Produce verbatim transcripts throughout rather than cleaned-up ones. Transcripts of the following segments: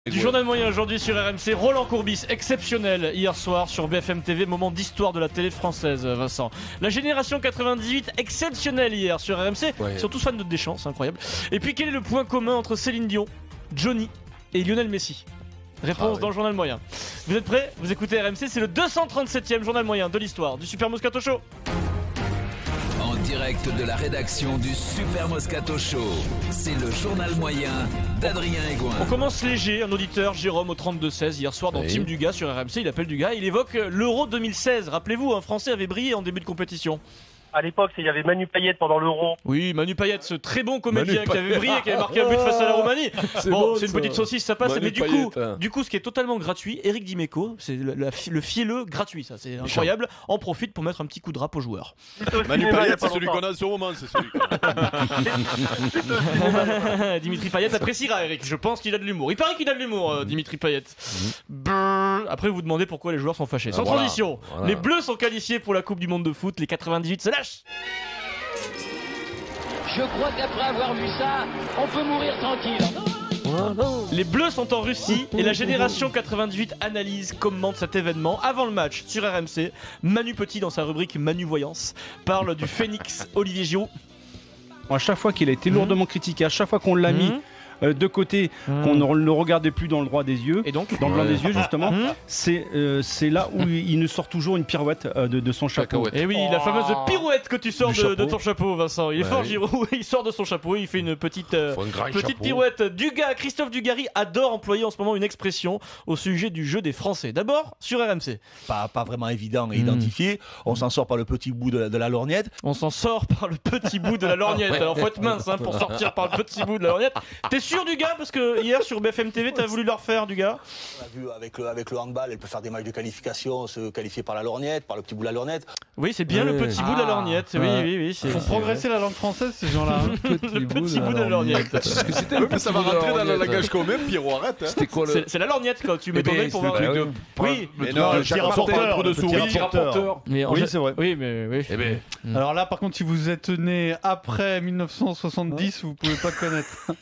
Du journal moyen aujourd'hui sur R M C, Roland Courbis, exceptionnel hier soir sur B F M T V, moment d'histoire de la télé française, Vincent. La génération quatre-vingt-dix-huit, exceptionnelle hier sur R M C, ouais. Ils sont tous fans de Deschamps, c'est incroyable. Et puis quel est le point commun entre Céline Dion, Johnny et Lionel Messi? Réponse ah, ouais. dans le journal moyen. Vous êtes prêts? Vous écoutez R M C, c'est le deux cent trente-septième journal moyen de l'histoire du Super Moscato Show. En direct de la rédaction du Super Moscato Show, c'est le journal moyen d'Adrien Egoin. On commence léger, un auditeur, Jérôme au trente-deux seize, hier soir dans oui. Team Dugas sur R M C, il appelle Dugas, il évoque l'Euro deux mille seize. Rappelez-vous, un Français avait brillé en début de compétition. À l'époque, il y avait Manu Payet pendant l'Euro. Oui, Manu Payet, ce très bon comédien qui avait brillé, qui avait marqué un but face à la Roumanie. C'est bon, bon c'est une petite saucisse, ça passe. Manu mais du Payet, coup, hein. du coup, ce qui est totalement gratuit, Eric Dimeco, c'est le, le, le fielleux gratuit, ça, c'est incroyable. En profite pour mettre un petit coup de rap aux joueurs. Manu Payet, c'est celui qu'on a en ce moment, c'est celui. Dimitri Payet appréciera Eric. Je pense qu'il a de l'humour. Il paraît qu'il a de l'humour, euh, Dimitri Payet. Brrr. Après, vous vous demandez pourquoi les joueurs sont fâchés. Sans voilà, transition, voilà. Les Bleus sont qualifiés pour la Coupe du Monde de foot. Les quatre-vingt-dix-huit se lâchent. Je crois qu'après avoir vu ça, on peut mourir tranquille. Les Bleus sont en Russie et la génération quatre-vingt-dix-huit analyse, commente cet événement. Avant le match sur R M C, Manu Petit dans sa rubrique Manu Voyance parle du Phénix Olivier Giroud. À chaque fois qu'il a été lourdement mmh. critiqué, à chaque fois qu'on l'a mmh. mis euh, de côté, mmh. qu'on ne le regardait plus dans le droit des yeux, et donc dans le blanc ouais. des yeux justement, mmh. c'est euh, c'est là où il nous sort toujours une pirouette euh, de, de son chapeau. Et oui, oh. la fameuse pirouette que tu sors de, de ton chapeau, Vincent. Il est ouais. fort, Giroud. Il sort de son chapeau, il fait une petite euh, petite pirouette. Dugas, Christophe Dugarry adore employer en ce moment une expression au sujet du jeu des Français. D'abord sur R M C. Pas pas vraiment évident à identifier. Mmh. On s'en sort par le petit bout de la, de la lorgnette. On s'en sort par le petit bout de la lorgnette. Alors faut être mince hein, pour sortir par le petit bout de la lorgnette. T'es sûr, Dugas? Parce que hier sur B F M T V, t'as voulu leur faire, Dugas. On a vu avec le, avec le handball, elle peut faire des matchs de qualification, se qualifier par la lorgnette, par le petit bout de la lorgnette. Oui, c'est bien oui. le petit ah. bout de la lorgnette. Oui, ouais. oui, oui. Ils font progresser la langue française, ces gens-là. Hein. le petit bout de la lorgnette. C'était le ça va rentrer dans le langage commun, Pierrot, arrête. C'était quoi le... C'est la lorgnette quand tu mets ton nez pour voir. Oui, mais non, le petit rapporteur de souris. Oui, c'est vrai. Oui, mais oui. Alors là, par contre, si vous êtes né après mille neuf cent soixante-dix, vous pouvez pas connaître.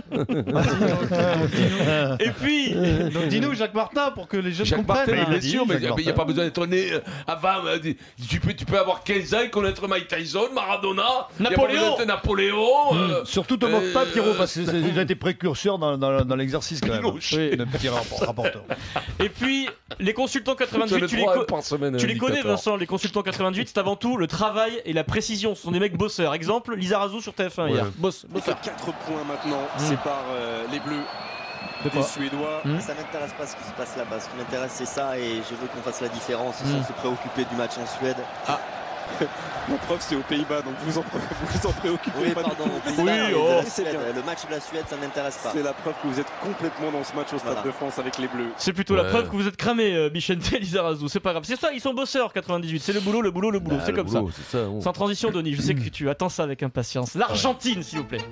Et puis, donc dis-nous Jacques Martin pour que les jeunes Jacques comprennent. Martin, bien sûr, mais il n'y a pas besoin d'être né avant. Tu peux, tu peux avoir quinze ans et connaître Mike Tyson, Maradona, Napoléon. Napoléon. Mmh. Euh, Surtout te moque euh, pas, Pierrot, parce qu'il a été précurseur dans, dans, dans l'exercice quand même. Oui. Le petit rapporteur. Et puis, les consultants quatre-vingt-huit, tu les, co semaine, tu les connais, Vincent, les consultants quatre-vingt-huit, c'est avant tout le travail et la précision. Ce sont des mecs bosseurs. Exemple, Lisa Razou sur T F un ouais. hier. Boss, bosseur. quatre points maintenant, mmh. sépare euh, les Bleus. Les Suédois. Mmh. Ça m'intéresse pas ce qui se passe là-bas. Ce qui m'intéresse c'est ça et je veux qu'on fasse la différence sans mmh. se préoccuper du match en Suède. Ah. La preuve c'est aux Pays-Bas donc vous en, vous en préoccupez oui, pas. Pardon, du... oui, oh. Le match de la Suède ça m'intéresse pas. C'est la preuve que vous êtes complètement dans ce match au Stade voilà. de France avec les Bleus. C'est plutôt ouais. la preuve que vous êtes cramé, euh, Bichente et Lizarazu. C'est pas grave. C'est ça, ils sont bosseurs quatre-vingt-dix-huit. C'est le boulot, le boulot, le boulot. Bah, c'est comme boulot, ça. ça oh. Sans transition, Denis. Je sais que tu attends ça avec impatience. L'Argentine, s'il vous plaît.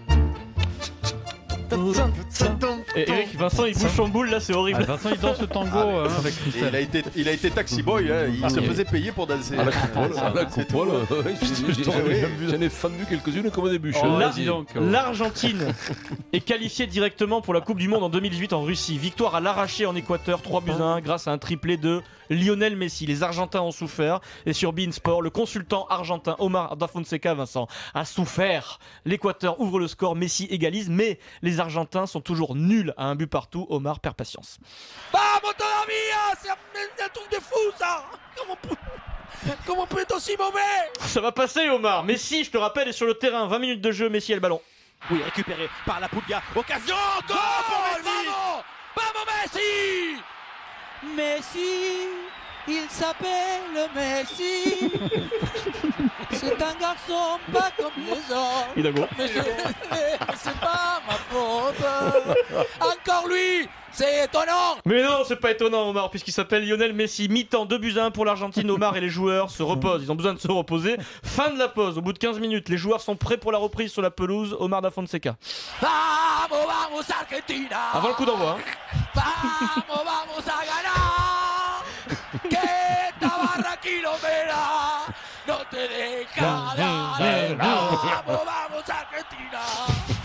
Et Eric, Vincent il bouge son boule là, c'est horrible. Ah, Vincent il danse le tango ah, hein, avec Christelle. Il a été, il a été taxi boy, hein. il ah, se faisait payer pour danser. À la coupole, à la coupole. J'en ai fendu quelques-unes comme des bûches. Oh, L'Argentine est qualifiée directement pour la Coupe du Monde en deux mille dix-huit en Russie. Victoire à l'arraché en Équateur, trois buts à un grâce à un triplé de Lionel Messi. Les Argentins ont souffert et sur beIN Sport, le consultant argentin Omar da Fonseca, Vincent, a souffert. L'Équateur ouvre le score, Messi égalise, mais les Argentins sont toujours nuls à un but partout. Omar perd patience. Vamos todavía, c'est un truc de fou ça. Comment peut, comment peut être aussi mauvais? Ça va passer, Omar. Messi, je te rappelle, est sur le terrain. vingt minutes de jeu, Messi a le ballon. Oui, récupéré par la Puglia. Occasion, goal pour Messi. Vamos Messi. Messi, il s'appelle Messi. C'est un garçon pas comme les autres. Il a go. Mais, mais c'est pas ma faute. Encore lui. C'est étonnant. Mais non, c'est pas étonnant, Omar, puisqu'il s'appelle Lionel Messi. Mi-temps, deux buts à un pour l'Argentine. Omar et les joueurs se reposent. Ils ont besoin de se reposer. Fin de la pause. Au bout de quinze minutes, les joueurs sont prêts pour la reprise sur la pelouse. Omar da Fonseca. Vamos, vamos Argentina. Avant le coup d'envoi. Hein. Vamos, vamos a ganar. Que Tabarra Quilomera. No te dejará. Vamos, vamos Argentina.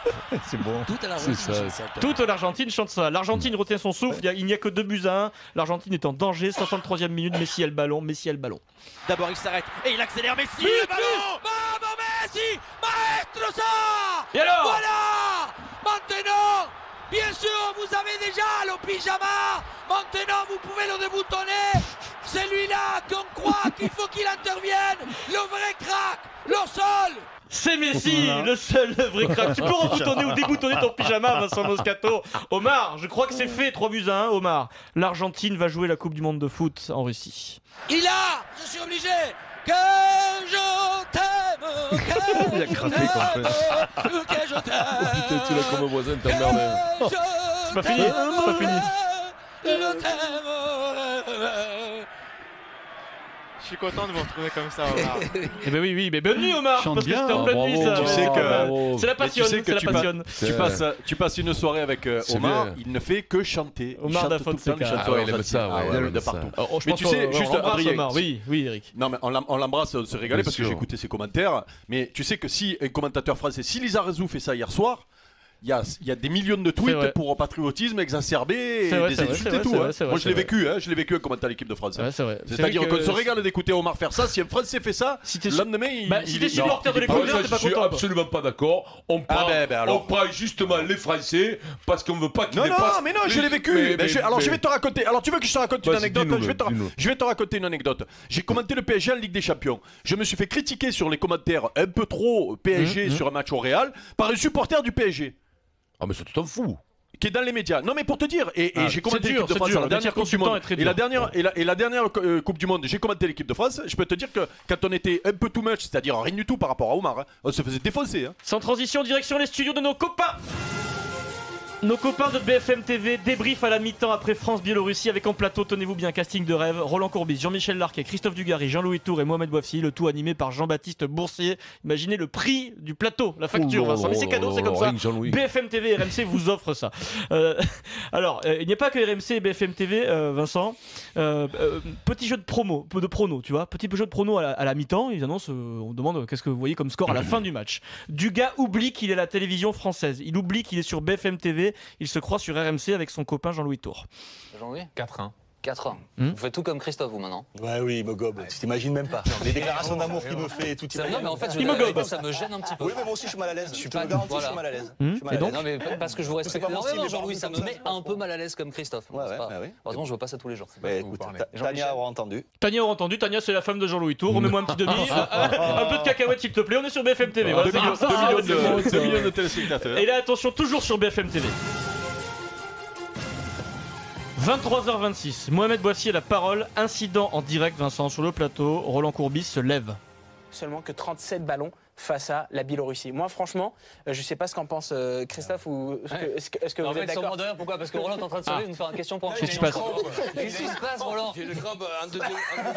C'est bon. Toute l'Argentine chante ça. Toute l'Argentine chante ça. L'Argentine retient son souffle. Il n'y a, a que deux buts à un. L'Argentine est en danger. soixante-troisième minute. Messi a le ballon. Messi a le ballon. D'abord il s'arrête et il accélère. Messi, but, le ballon. Vamos Messi, maestro ça. Et alors? Voilà. Maintenant, bien sûr, vous avez déjà le pyjama. Maintenant, vous pouvez le déboutonner. Celui-là qu'on croit qu'il faut qu'il intervienne. Le vrai crack, le sol. C'est Messi, voilà. Le seul, le vrai crack. Tu peux reboutonner ou déboutonner ton pyjama, Vincent Moscato. Omar, je crois que c'est fait. trois buts à un, Omar. L'Argentine va jouer la Coupe du Monde de foot en Russie. Il a, je suis obligé. Que je t'aime, que il a craqué je t'aime, que je t'aime. Oh putain, tu l'as comme un voisin, t'as merdé. C'est pas fini, c'est pas fini. Je t'aime. Je suis content de vous retrouver comme ça, Omar. Eh ben oui, oui, mais bonne nuit, Omar. Chante parce que bien. c'était en Ah, pleine bravo. nuit, ça. Tu sais que c'est la passion, tu sais que c'est la tu, passion. pa- tu passes, tu passes une soirée avec euh, C'est Omar, bien. il ne fait que chanter. Il Omar chante Da tout le temps les Fonseca. chansons Ah ouais, il aime argentines. ça, ouais, Ah il ouais, aime de ça. partout. Oh, je Mais pense tu sais, qu'on- juste on l'embrasse, Adrien, Omar. Oui, oui, Eric. Non mais on l'em- on l'embrasse, on se régalait Bien parce que sûr. j'ai écouté ses commentaires. Mais tu sais que si un commentateur français, si Lisa Rezou fait ça hier soir, il y a, il y a des millions de C'est tweets vrai. pour patriotisme exacerbé et C'est vrai, des c'est vrai, insultes c'est et vrai, tout. c'est hein. vrai, c'est vrai, Moi je c'est l'ai vrai. vécu, hein, je l'ai vécu en commentant l'équipe de France. C'est vrai, c'est vrai. C'est-à-dire C'est vrai qu'on que- se régale d'écouter Omar faire ça. Si un Français fait ça, Si t'es le lendemain il. Bah, si il- t'es il- supporter de il- l'équipe Ah, de ça, t'es je pas suis content. absolument pas d'accord. On Ah prend, ben, ben alors. on prend justement les Français parce qu'on veut pas qu'ils Non, non, dépassent. mais non, je les- l'ai vécu. mais- Ben, je- mais- alors, je mais- vais te raconter. Alors, tu veux que je te raconte une Vas-y, anecdote dis-nous, je vais, te... dis-nous. je vais te raconter une anecdote. J'ai commenté le P S G en Ligue des Champions. Je me suis fait critiquer sur les commentaires un peu trop P S G Mmh, sur un match au Real par un supporter du P S G. Ah, mais ça, tu t'en fous. Qui est dans les médias. Non mais pour te dire, et, et Ah, j'ai commenté c'est dur, l'équipe de c'est France dur. à la Le dernière métier Coupe du consultant Monde. est très Et la dur. dernière, et la, et la dernière euh, Coupe du Monde, j'ai commenté l'équipe de France. Je peux te dire que quand on était un peu too much, c'est-à-dire rien du tout par rapport à Omar, hein, on se faisait défoncer. Hein. Sans transition, direction les studios de nos copains. Nos copains de B F M T V débriefent à la mi-temps après France-Biélorussie avec en plateau, tenez-vous bien, casting de rêve, Roland Courbis, Jean-Michel Larquet, Christophe Dugarry, Jean-Louis Tour et Mohamed Bouafsi, le tout animé par Jean-Baptiste Boursier. Imaginez le prix du plateau, la facture, Oh là Vincent. Mais c'est là cadeau, là c'est comme là, ça. rien que Jean-Louis. B F M T V et R M C vous offrent ça. Euh, alors, euh, il n'y a pas que R M C et B F M T V, euh, Vincent. Euh, euh, petit jeu de promo, de prono, tu vois. Petit jeu de prono à la, à la mi-temps. Ils annoncent, euh, on demande euh, qu'est-ce que vous voyez comme score à la fin du match. Dugas oublie qu'il est à la télévision française. Il oublie qu'il est sur B F M T V. Il se croit sur R M C avec son copain Jean-Louis Tour. Jean-Louis quatre un. quatre un. Hmm. Vous faites tout comme Christophe, vous, maintenant. Ouais, oui, il me gobe. Tu t'imagines même pas. Les déclarations d'amour qu'il me fait et tout. Ça, non, mais en fait, je Il me vais- gobe. ça me gêne un petit peu. Oui, mais moi aussi, je suis mal à l'aise. Je Je suis te pas- le garantis, voilà. je suis mal à l'aise. Hmm. Je suis mal Et à donc l'aise. Non, mais parce que je vous respecte pas mon style, énormément, les Jean-Louis, gens ça comme me ça, met c'est pas un peu mal à l'aise comme Christophe. Ouais, C'est ouais, pas- bah oui. Heureusement, je vois pas ça tous les jours. Bah, écoute, Ta- Tania aura entendu. Tania aura entendu. Tania, c'est la femme de Jean-Louis Tour. Remets-moi un petit demi. un, un peu de cacahuètes, s'il te plaît. On est sur B F M T V. Voilà, deux c'est millions, ça, deux c'est millions bon, c'est bon, de, c'est deux bon. millions de téléspectateurs. Et là, attention, toujours sur B F M T V. vingt-trois heures vingt-six, Mohamed Bouafsi a la parole. Incident en direct, Vincent, sur le plateau. Roland Courbis se lève. Seulement que trente-sept ballons face à la Biélorussie. Moi, franchement, euh, je ne sais pas ce qu'en pense euh, Christophe ou est-ce que, Ouais. est-ce que, est-ce que En vous fait, êtes d'accord? sans de pourquoi Parce que Roland est en train de se lever, il nous fait une question pour Qu'est-ce qui se passe? Qu'est-ce qui se passe, Roland? J'ai le crabe en deuxième.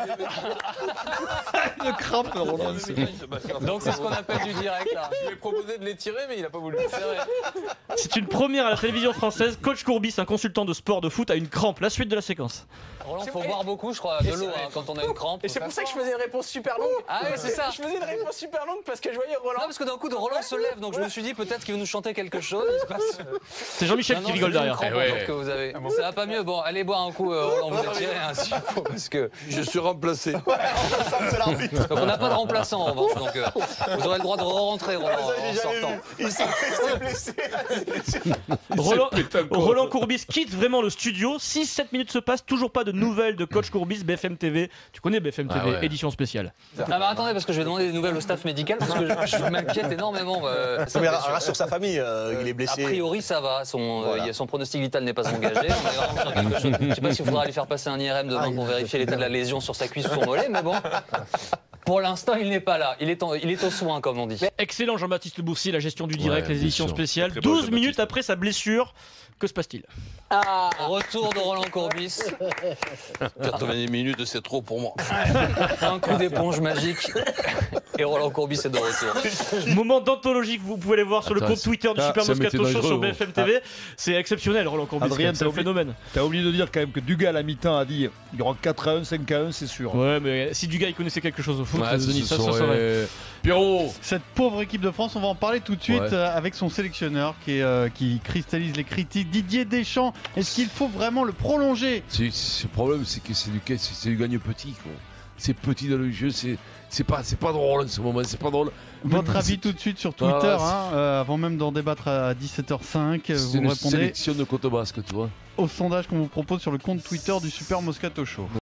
Le crampe, Roland. Donc, c'est ce qu'on appelle du direct, là. Je lui ai proposé de les tirer, mais il a pas voulu. C'est vrai. C'est une première à la télévision française. Coach Courbis, un consultant de sport de foot, a une crampe. La suite de la séquence. Roland, faut boire beaucoup, je crois, de l'eau hein, quand on a une crampe. Et c'est pour ça que je faisais une réponse super longue. Ah ouais, c'est ça. Je faisais une réponse super longue parce que je voyais Roland. Non, parce que d'un coup, de Roland se lève, donc je me suis dit peut-être qu'il veut nous chanter quelque chose. Il se passe. C'est Jean-Michel Non, qui non, rigole c'est une derrière. crampe, Eh ouais. en fait, que vous avez. Ça va pas mieux. Bon, allez boire un coup, euh, Roland, vous étirez hein, s'il faut, parce que. Je suis remplacé. Donc on n'a pas de remplaçant en revanche, donc euh, vous aurez le droit de re-rentrer, Roland, en sortant. Il s'est blessé. Roland, pété un corps. Roland Courbis quitte vraiment le studio. six sept minutes se passent, toujours pas de nouvelles de coach Courbis. B F M T V, tu connais B F M T V, Ah ouais. édition spéciale. Ah bah attendez, parce que je vais demander des nouvelles au staff médical, parce que je, je m'inquiète énormément. Euh, Mais rassure sa famille, euh, il est blessé. A priori, ça va. Son, euh, Voilà. il y a- son pronostic vital n'est pas engagé. On est vraiment sur quelque chose. Je sais pas s'il faudra lui faire passer un I R M demain pour vérifier l'état de la lésion sur sa cuisse ou son mollet, mais bon. Pour l'instant, il n'est pas là. Il est, en, il est au soin, comme on dit. Excellent Jean-Baptiste Boursier, la gestion du direct, Ouais, les bien éditions sûr. spéciales. Très bon, douze Jean-Baptiste. minutes après sa blessure, que se passe-t-il? Ah, Retour de Roland Courbis. quatre-vingt-dix minutes, c'est trop pour moi. Un coup d'éponge magique. Et Roland Courbis est de retour. Moment d'anthologie que vous pouvez aller voir sur Attends, le compte Twitter du ah, Super ça Moscato m'était Show dangereux, sur B gros. F M T V. C'est exceptionnel, Roland Courbis. Adrien, c'est t'as un oublié- phénomène. T'as oublié de dire quand même que Dugas à la mi-temps a dit il y aura quatre à un, cinq à un, c'est sûr. Ouais, mais si Dugas il connaissait quelque chose au foot. foot. Ouais, Denis, ce ça, ça, serait- ça, ouais. Pierrot. Cette pauvre équipe de France, on va en parler tout de suite Ouais. euh, avec son sélectionneur qui, est, euh, qui cristallise les critiques. Didier Deschamps, est-ce qu'il faut vraiment le prolonger? C'est, c'est- le problème, c'est que c'est du, c'est, c'est du gagne petit. Quoi. C'est petit dans le jeu, c'est, c'est, pas, c'est pas drôle en ce moment, c'est pas drôle. Votre Mais avis c'est- tout de suite sur Voilà, Twitter, c'est- hein, euh, avant même d'en débattre à dix-sept heures cinq, C'est vous une répondez sélection de côte basque, tu vois. au sondage qu'on vous propose sur le compte Twitter du Super Moscato Show.